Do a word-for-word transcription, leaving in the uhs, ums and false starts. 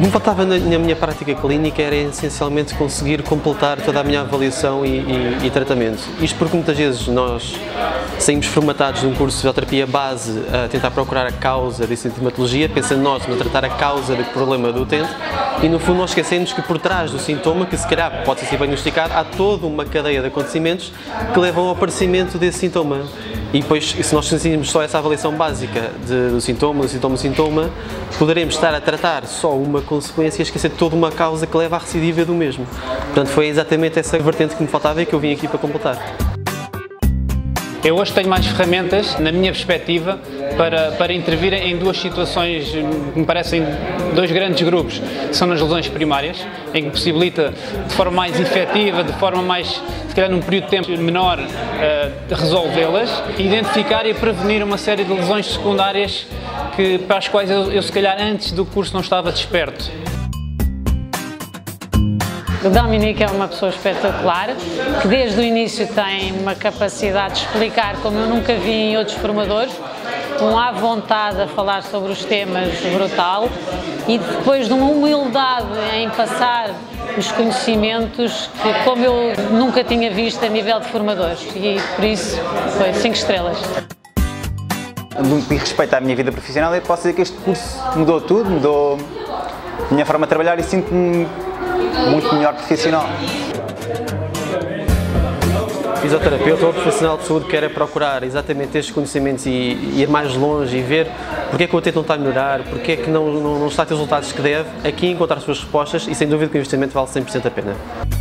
O que me faltava na, na minha prática clínica era essencialmente conseguir completar toda a minha avaliação e, e, e tratamento. Isto porque muitas vezes nós saímos formatados de um curso de fisioterapia base a tentar procurar a causa da sintomatologia, pensando nós em tratar a causa do problema do utente, e no fundo nós esquecemos que por trás do sintoma, que se calhar pode ser bem diagnosticado, há toda uma cadeia de acontecimentos que levam ao aparecimento desse sintoma. E depois, se nós fizermos só essa avaliação básica de, do sintoma, do sintoma, do sintoma, poderemos estar a tratar só uma consequência e esquecer toda uma causa que leva à recidiva do mesmo. Portanto, foi exatamente essa vertente que me faltava e que eu vim aqui para completar. Eu hoje tenho mais ferramentas, na minha perspectiva, para, para intervir em duas situações que me parecem dois grandes grupos, que são nas lesões primárias, em que possibilita de forma mais efetiva, de forma mais, se calhar num período de tempo menor, uh, resolvê-las, identificar e prevenir uma série de lesões secundárias que, para as quais eu, eu, se calhar, antes do curso não estava desperto. O Dominique é uma pessoa espetacular, que desde o início tem uma capacidade de explicar como eu nunca vi em outros formadores, um à vontade a falar sobre os temas brutal e depois de uma humildade em passar os conhecimentos que, como eu nunca tinha visto a nível de formadores, e por isso foi cinco estrelas. No que respeita à minha vida profissional, eu posso dizer que este curso mudou tudo, mudou a minha forma de trabalhar e sinto-me muito melhor profissional. Fisioterapeuta ou profissional de saúde quer é procurar exatamente estes conhecimentos e, e ir mais longe e ver porque é que o utente não está a melhorar, porque é que não, não, não está a ter os resultados que deve, aqui encontrar as suas respostas e sem dúvida que o investimento vale cem por cento a pena.